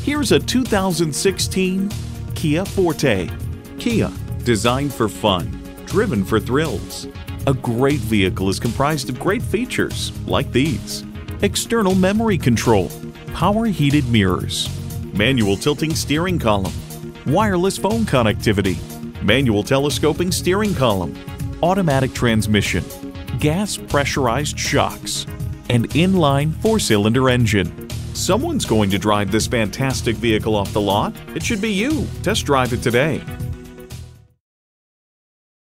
Here's a 2016 Kia Forte. Kia, designed for fun, driven for thrills. A great vehicle is comprised of great features like these: external memory control, power heated mirrors, manual tilting steering column, wireless phone connectivity, manual telescoping steering column, automatic transmission, gas pressurized shocks, and inline 4-cylinder engine. Someone's going to drive this fantastic vehicle off the lot. It should be you. Test drive it today.